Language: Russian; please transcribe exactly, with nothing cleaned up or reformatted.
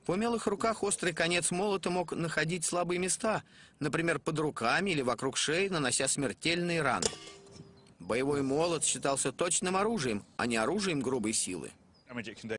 В умелых руках острый конец молота мог находить слабые места, например, под руками или вокруг шеи, нанося смертельные раны. Боевой молот считался точным оружием, а не оружием грубой силы.